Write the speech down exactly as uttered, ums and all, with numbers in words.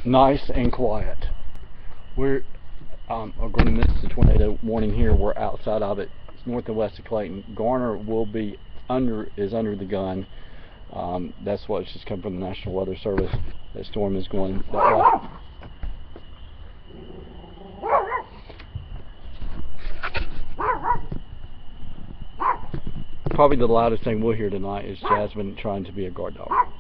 nice and quiet. We're um, are going to miss the tornado warning here. We're outside of it. It's north and west of Clayton. Garner will be under is under the gun. Um, that's what's just come from the National Weather Service. That storm is going that way. Probably the loudest thing we'll hear tonight is Jasmine trying to be a guard dog.